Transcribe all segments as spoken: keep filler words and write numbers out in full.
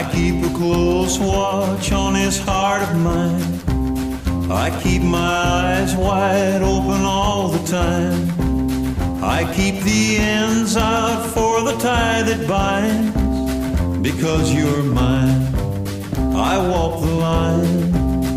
I keep a close watch on this heart of mine. I keep my eyes wide open all the time. I keep the ends out for the tie that binds. Because you're mine, I walk the line.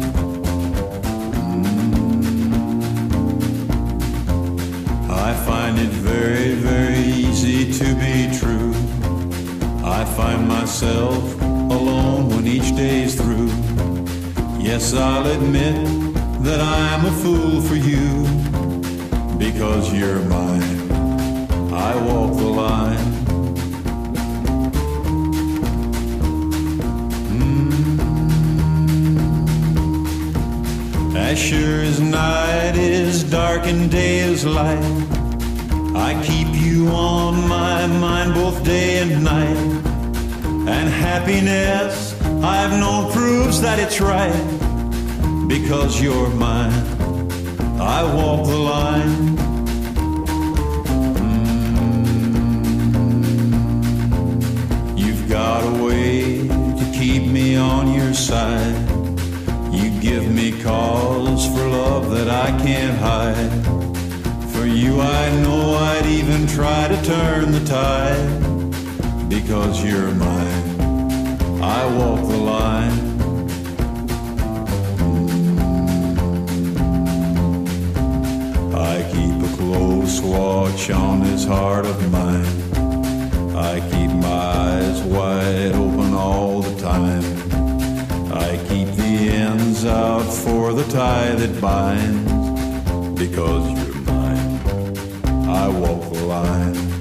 I find it very, very easy to be true. I find myself alone when each day's through. Yes, I'll admit that I'm a fool for you. Because you're mine, I walk the line. As sure as night is dark and day is light, I keep you on my mind both day and night. And happiness I've known proves that it's right. Because you're mine, I walk the line. Mm. You've got a way to keep me on your side. You give me cause for love that I can't hide. For you I know I'd even try to turn the tide. Because you're mine, I walk the line. I keep a close watch on this heart of mine. I keep my eyes wide open all the time. I keep the ends out for the tie that binds. Because you're mine, I walk the line.